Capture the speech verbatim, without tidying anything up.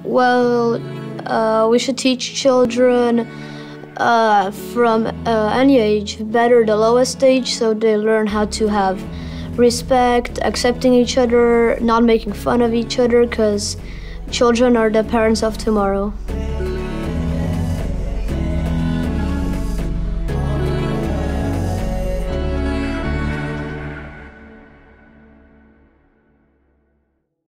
Well, uh, we should teach children uh, from uh, any age, better the lowest age, so they learn how to have respect, accepting each other, not making fun of each other, because children are the parents of tomorrow.